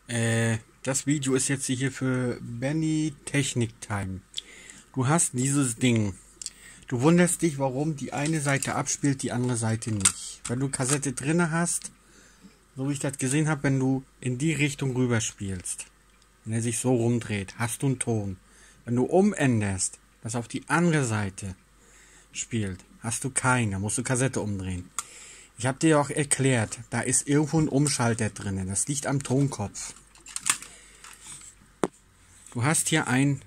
Das Video ist jetzt hier für Benny Technik Time. Du hast dieses Ding. Du wunderst dich, warum die eine Seite abspielt, die andere Seite nicht. Wenn du Kassette drinne hast, so wie ich das gesehen habe, wenn du in die Richtung rüber spielst, wenn er sich so rumdreht, hast du einen Ton. Wenn du umänderst, das auf die andere Seite spielt, hast du keinen. Da musst du Kassette umdrehen. Ich habe dir auch erklärt, da ist irgendwo ein Umschalter drin. Das liegt am Tonkopf. Du hast hier ein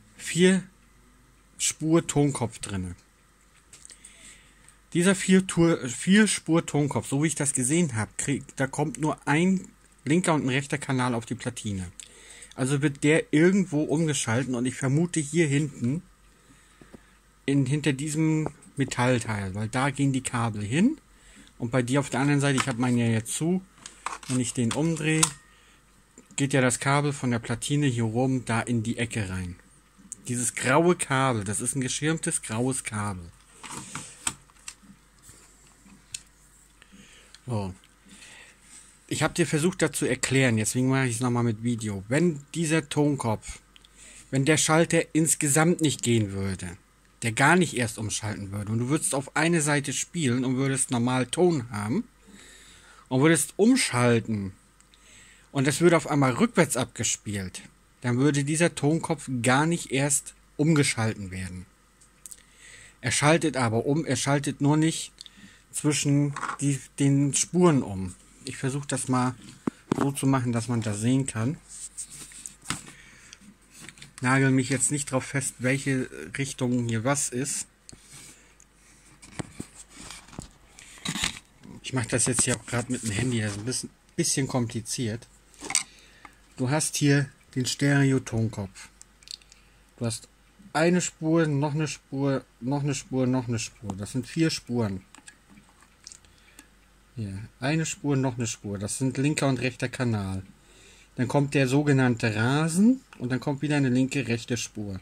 4-Spur-Tonkopf drin. Dieser 4-Spur-Tonkopf, so wie ich das gesehen habe, da kommt nur ein linker und ein rechter Kanal auf die Platine. Also wird der irgendwo umgeschalten und ich vermute hier hinten, hinter diesem Metallteil, weil da gehen die Kabel hin. Und bei dir auf der anderen Seite, ich habe meinen ja jetzt zu, wenn ich den umdrehe, geht ja das Kabel von der Platine hier rum da in die Ecke rein. Dieses graue Kabel, das ist ein geschirmtes graues Kabel. So. Ich habe dir versucht, das zu erklären, deswegen mache ich es nochmal mit Video. Wenn dieser Tonkopf, wenn der Schalter insgesamt nicht gehen würde, der gar nicht erst umschalten würde und du würdest auf eine Seite spielen und würdest normal Ton haben und würdest umschalten und es würde auf einmal rückwärts abgespielt, dann würde dieser Tonkopf gar nicht erst umgeschalten werden. Er schaltet aber um, er schaltet nur nicht zwischen den Spuren um. Ich versuche das mal so zu machen, dass man das sehen kann. Nagel mich jetzt nicht drauf fest, welche Richtung hier was ist. Ich mache das jetzt hier auch gerade mit dem Handy, das ist ein bisschen kompliziert. Du hast hier den Stereo-Tonkopf. Du hast eine Spur, noch eine Spur, noch eine Spur, noch eine Spur. Das sind 4 Spuren. Hier, eine Spur, noch eine Spur. Das sind linker und rechter Kanal. Dann kommt der sogenannte Rasen und dann kommt wieder eine linke, rechte Spur.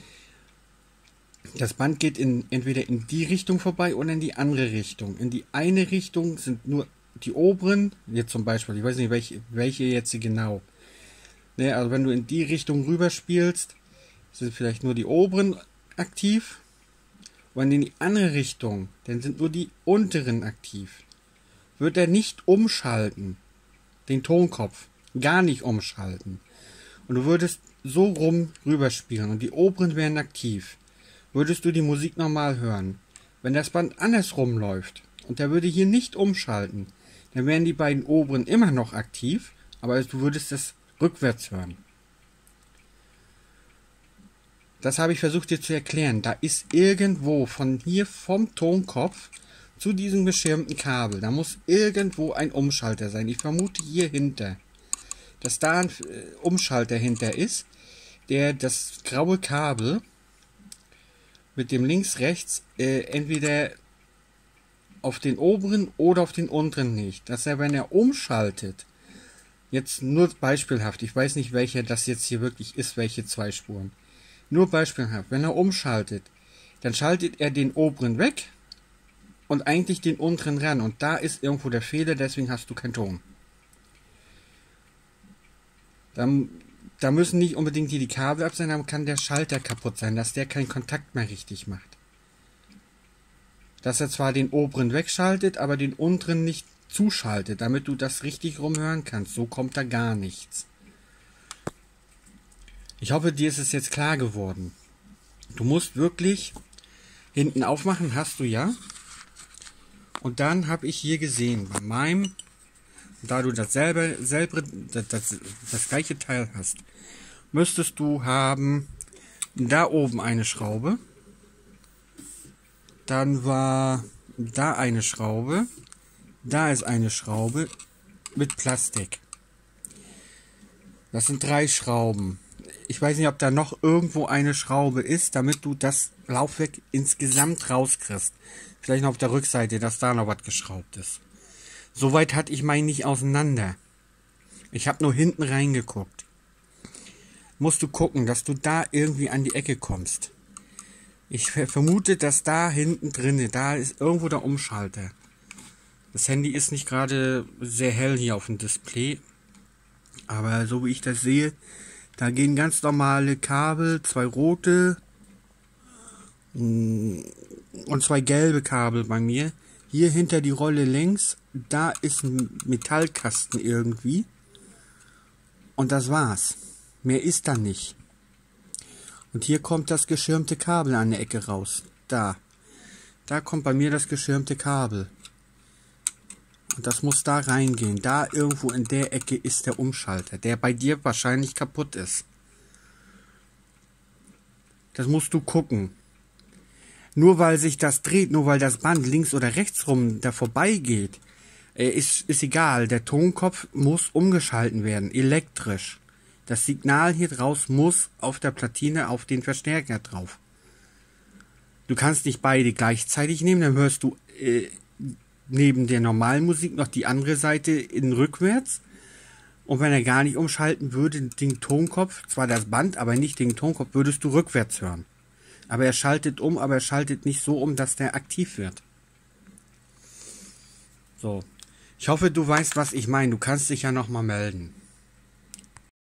Das Band geht entweder in die Richtung vorbei oder in die andere Richtung. In die eine Richtung sind nur die oberen, jetzt zum Beispiel, ich weiß nicht welche jetzt genau. Ne, also wenn du in die Richtung rüber spielst, sind vielleicht nur die oberen aktiv. Und in die andere Richtung, dann sind nur die unteren aktiv. Wird er nicht umschalten, den Tonkopf, gar nicht umschalten, und du würdest so rüberspielen und die oberen wären aktiv, würdest du die Musik normal hören. Wenn das Band andersrum läuft und der würde hier nicht umschalten, dann wären die beiden oberen immer noch aktiv, aber du würdest das rückwärts hören. Das habe ich versucht dir zu erklären. Da ist irgendwo von hier vom Tonkopf zu diesem beschirmten Kabel, da muss irgendwo ein Umschalter sein. Ich vermute hier hinter, dass da ein Umschalter hinter ist, der das graue Kabel mit dem links-rechts entweder auf den oberen oder auf den unteren legt. Dass er, wenn er umschaltet, jetzt nur beispielhaft, ich weiß nicht, welcher das jetzt hier wirklich ist, welche 2 Spuren, nur beispielhaft, wenn er umschaltet, dann schaltet er den oberen weg und eigentlich den unteren ran. Und da ist irgendwo der Fehler, deswegen hast du keinen Ton. Da müssen nicht unbedingt die Kabel ab sein, aber kann der Schalter kaputt sein, dass der keinen Kontakt mehr richtig macht. Dass er zwar den oberen wegschaltet, aber den unteren nicht zuschaltet, damit du das richtig rumhören kannst. So kommt da gar nichts. Ich hoffe, dir ist es jetzt klar geworden. Du musst wirklich hinten aufmachen, hast du ja. Und dann habe ich hier gesehen, bei meinem, da du das gleiche Teil hast, müsstest du haben da oben eine Schraube, dann war da eine Schraube, da ist eine Schraube mit Plastik. Das sind 3 Schrauben. Ich weiß nicht, ob da noch irgendwo eine Schraube ist, damit du das Laufwerk insgesamt rauskriegst. Vielleicht noch auf der Rückseite, dass da noch was geschraubt ist. Soweit hatte ich meinen nicht auseinander. Ich habe nur hinten reingeguckt. Musst du gucken, dass du da irgendwie an die Ecke kommst. Ich vermute, dass da hinten drin, da ist irgendwo der Umschalter. Das Handy ist nicht gerade sehr hell hier auf dem Display. Aber so wie ich das sehe, da gehen ganz normale Kabel, 2 rote und 2 gelbe Kabel bei mir. Hier hinter die Rolle längs, da ist ein Metallkasten irgendwie. Und das war's. Mehr ist da nicht. Und hier kommt das geschirmte Kabel an der Ecke raus. Da. Da kommt bei mir das geschirmte Kabel. Und das muss da reingehen. Da irgendwo in der Ecke ist der Umschalter, der bei dir wahrscheinlich kaputt ist. Das musst du gucken. Nur weil sich das dreht, nur weil das Band links oder rechts rum da vorbeigeht, ist egal. Der Tonkopf muss umgeschalten werden, elektrisch. Das Signal hier draus muss auf der Platine auf den Verstärker drauf. Du kannst nicht beide gleichzeitig nehmen, dann hörst du neben der normalen Musik noch die andere Seite in rückwärts. Und wenn er gar nicht umschalten würde, den Tonkopf, zwar das Band, aber nicht den Tonkopf, würdest du rückwärts hören. Aber er schaltet um, aber er schaltet nicht so um, dass der aktiv wird. So. Ich hoffe, du weißt, was ich meine. Du kannst dich ja nochmal melden.